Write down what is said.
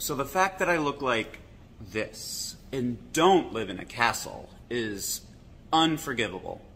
So the fact that I look like this and don't live in a castle is unforgivable.